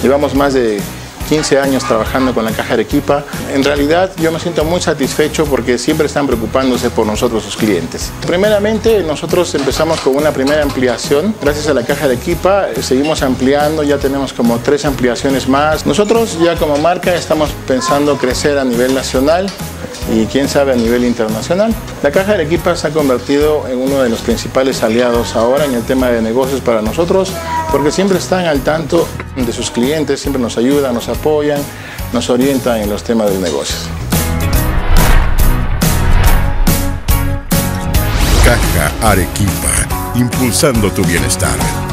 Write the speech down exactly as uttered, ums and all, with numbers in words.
Llevamos más de quince años trabajando con la Caja Arequipa. En realidad yo me siento muy satisfecho porque siempre están preocupándose por nosotros, sus clientes. Primeramente, nosotros empezamos con una primera ampliación. Gracias a la Caja Arequipa seguimos ampliando, ya tenemos como tres ampliaciones más. Nosotros ya como marca estamos pensando crecer a nivel nacional y quién sabe a nivel internacional. La Caja Arequipa se ha convertido en uno de los principales aliados ahora en el tema de negocios para nosotros, porque siempre están al tanto de sus clientes, siempre nos ayudan, nos apoyan, nos orientan en los temas de negocios. Caja Arequipa, impulsando tu bienestar.